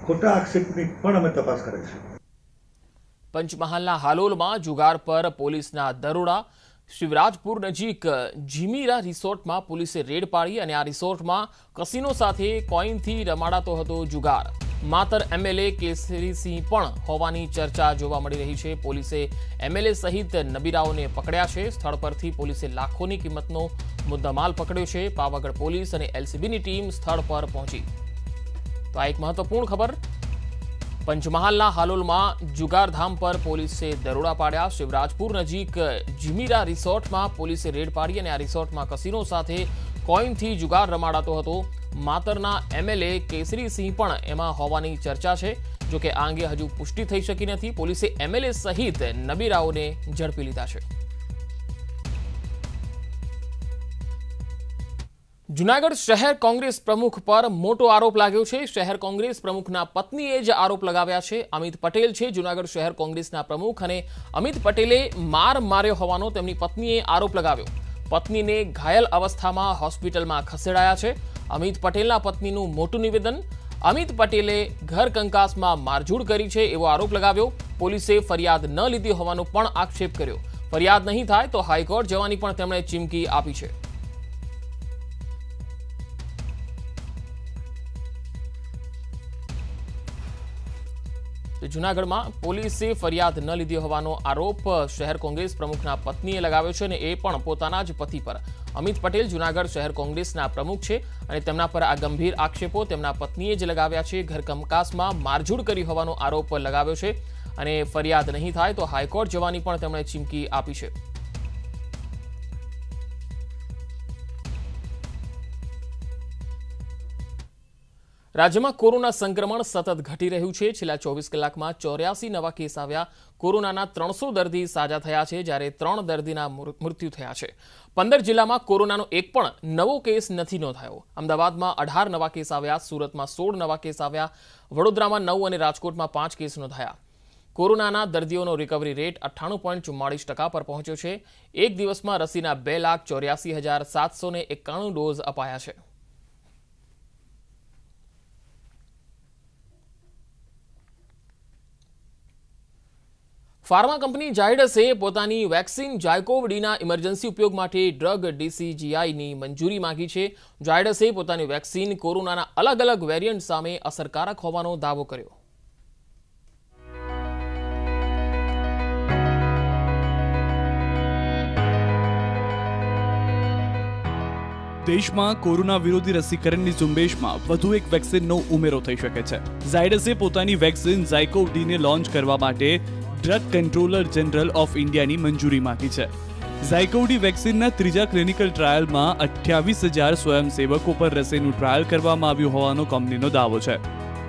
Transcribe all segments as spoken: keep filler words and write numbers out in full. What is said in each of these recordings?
ખોટા આક્ષેપની પણ અમે તપાસ કરે છે। પંચમહાલના હાલોલમાં જુગાર પર પોલીસના દરોડા। શિવરાજપુર નજીક જીમીરા રિસોર્ટમાં પોલીસે રેડ પાડી અને આ રિસોર્ટમાં કસિનો સાથે કોઈનથી રમાડાતો હતો જુગાર। માતર એમએલએ કેસરીસિંહ પણ હોવાની ચર્ચા જોવા મળી રહી છે। પોલીસે એમએલએ સહિત નબીરાઓને પકડ્યા છે। સ્થળ પરથી પોલીસે લાખોની કિંમતનો મુદ્દામાલ પકડ્યો છે। પાવાગઢ પોલીસ અને એલસીબીની ટીમ સ્થળ પર પહોંચી। તો આ એક મહત્વપૂર્ણ ખબર। પંચમહાલના હાલોલમાં જુગારધામ પર પોલીસે દરોડા પાડ્યા। શિવરાજપુર નજીક જીમીરા રિસોર્ટમાં પોલીસે રેડ પાડી અને આ રિસોર્ટમાં કસિનો સાથે કોઈનથી જુગાર રમાડાતો હતો। માતરના એમએલએ કેસરીસિંહ પણ એમાં હોવાની ચર્ચા છે। જો કે આ અંગે હજુ પુષ્ટિ થઈ શકી નથી। પોલીસે એમએલએ સહિત નબીરાઓને ઝડપી લીધા છે। જૂનાગઢ શહેર કોંગ્રેસ પ્રમુખ પર મોટો આરોપ લાગ્યો છે। શહેર કોંગ્રેસ પ્રમુખના પત્નીએ જ આરોપ લગાવ્યા છે। અમિત પટેલ છે જૂનાગઢ શહેર કોંગ્રેસના પ્રમુખ અને અમિત પટેલે માર માર્યો હોવાનો તેમની પત્નીએ આરોપ લગાવ્યો। પત્નીને ઘાયલ અવસ્થામાં હોસ્પિટલમાં ખસેડાયા છે। અમિત પટેલના પત્નીનું મોટું નિવેદન। અમિત પટેલે ઘર કંકાસમાં મારઝૂડ કરી છે એવો આરોપ લગાવ્યો। પોલીસે ફરિયાદ ન લીધી હોવાનો પણ આક્ષેપ કર્યો। ફરિયાદ નહીં થાય તો હાઈકોર્ટ જવાની પણ તેમણે ચીમકી આપી છે। જૂનાગઢમાં પોલીસે ફરિયાદ ન લીધી હોવાનો આરોપ શહેર કોંગ્રેસ પ્રમુખના પત્નીએ લગાવ્યો છે અને એ પણ પોતાના જ પતિ પર। અમિત પટેલ જૂનાગઢ શહેર કોંગ્રેસના પ્રમુખ છે અને તેમના પર આ ગંભીર આક્ષેપો તેમના પત્નીએ જ લગાવ્યા છે। ઘર કંકાસમાં મારઝૂડ કરી હોવાનો આરોપ લગાવ્યો છે અને ફરિયાદ નહીં થાય તો હાઈકોર્ટ જવાની પણ તેમણે ચીમકી આપી છે। રાજ્યમાં કોરોના સંક્રમણ સતત ઘટી રહ્યું છે। છેલ્લા ચોવીસ કલાકમાં ચોર્યાસી નવા કેસ આવ્યા। કોરોનાના ત્રણસો દર્દી સાજા થયા છે જ્યારે ત્રણ દર્દીના મૃત્યુ થયા છે। પંદર જિલ્લામાં કોરોનાનો એક પણ નવો કેસ નથી નોંધાયો। અમદાવાદમાં અઢાર નવા કેસ આવ્યા। સુરતમાં સોળ નવા કેસ આવ્યા। વડોદરામાં નવ અને રાજકોટમાં પાંચ કેસ નોંધાયા। કોરોનાના દર્દીઓનો રિકવરી રેટ અઠ્ઠાણું પોઈન્ટ ચુમ્માળીસ ટકા પર પહોંચ્યો છે। એક દિવસમાં રસીના બે લાખ ચોર્યાસી હજાર સાતસો ને એકાણું ડોઝ અપાયા છે। ફાર્મા કંપની ઝાયડસે પોતાની વેક્સિન ઝાયકોવ ડીના ઇમરજન્સી ઉપયોગ માટે ડ્રગ ડીસીજીઆઈની મંજૂરી માંગી છે। ઝાયડસે પોતાની વેક્સિન કોરોનાના અલગ અલગ વેરિયન્ટ સામે અસરકારક હોવાનો દાવો કર્યો। દેશમાં કોરોના વિરોધી રસીકરણની ઝુંબેશમાં વધુ એક વેક્સિનનો ઉમેરો થઈ શકે છે। ઝાયડસે પોતાની વેક્સિન ઝાયકોવ ડીને લોન્ચ કરવા માટે ડ્રગ કંટ્રોલર જનરલ ઓફ ઇન્ડિયાની મંજૂરી માંગી છે। ઝાયકોવ ડી વેક્સિનના ત્રીજા ક્લિનિકલ ટ્રાયલમાં અઠ્યાવીસ હજાર સ્વયંસેવકો પર રસીનું ટ્રાયલ કરવામાં આવ્યું હોવાનો કંપનીનો દાવો છે।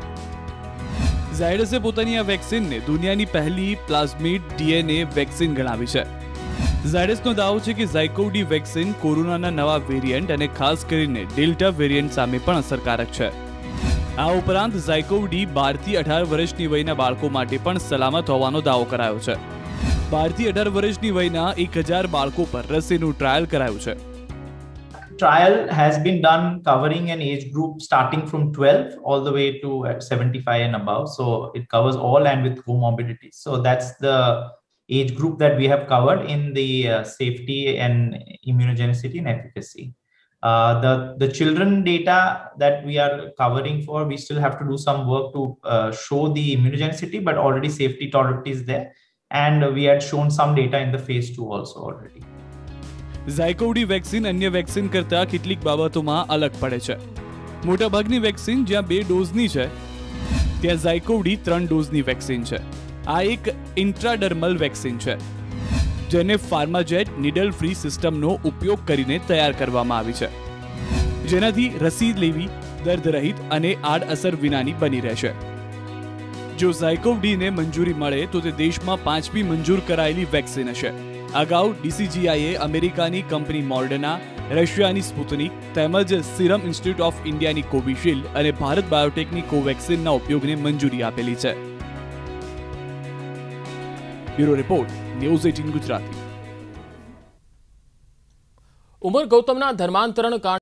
ઝાયડસે પોતાની આ વેક્સિનને દુનિયાની પહેલી પ્લાઝમિડ ડીએનએ વેક્સિન ગણાવી છે। ઝાયડસનો દાવો છે કે ઝાયકોવ ડી વેક્સિન કોરોનાના નવા વેરિયન્ટ અને ખાસ કરીને ડેલ્ટા વેરિયન્ટ સામે પણ અસરકારક છે। આ ઉપરાંત ઝાયકોવ ડી બાર થી અઢાર વર્ષની વયના બાળકો માટે પણ સલામત હોવાનો દાવો કરાયો છે। બાર થી અઢાર વર્ષની વયના એક હજાર બાળકો પર રસીનું ટ્રાયલ કરાયું છે। Trial has been done covering an age group starting from twelve all the way to seventy-five and above. So it covers all and with comorbidities. So that's the age group that we have covered in the uh, safety and immunogenicity and efficacy. Uh, the, the children data that we are covering for, we still have to do some work to uh, show the immunogenicity, but already safety tolerability is there. And we had shown some data in the phase two also already. ZyCoV D vaccine અન્ય vaccine કરતા કેટલીક બાબતોમાં અલગ પડે છે। મોટાભાગની vaccine જ્યાં બે ડોઝની છે ત્યાં ઝાયકોવ ડી ત્રણ ડોઝની વેક્સિન છે। આ એક ઇન્ટ્રાડર્મલ વેક્સિન છે જેને ફાર્માજેટ નીડલ ફ્રી સિસ્ટમનો ઉપયોગ કરીને તૈયાર કરવામાં આવી છે જેનાથી રસી લેવી દર્દરહિત અને આડઅસર વિનાની બની રહેશે। જો ઝાયકોવ ડીને મંજૂરી મળે તો તે દેશમાં પાંચમી મંજૂર કરાયેલી વેક્સિન હશે। અગાઉ ડીસીજીઆઈએ અમેરિકાની કંપની મોડર્ના, રશિયાની સ્પુતનિક તેમજ સિરમ ઇન્સ્ટિટ્યૂટ ઓફ ઇન્ડિયાની કોવિશિલ્ડ અને ભારત બાયોટેકની કોવેક્સિનના ઉપયોગને મંજૂરી આપેલી છે। બ્યુરો રિપોર્ટ ન્યૂઝ અઠ્ઠાવીસ ગુજરાતી। ઉમર ગૌતમના ધર્માંતરણ કાંડ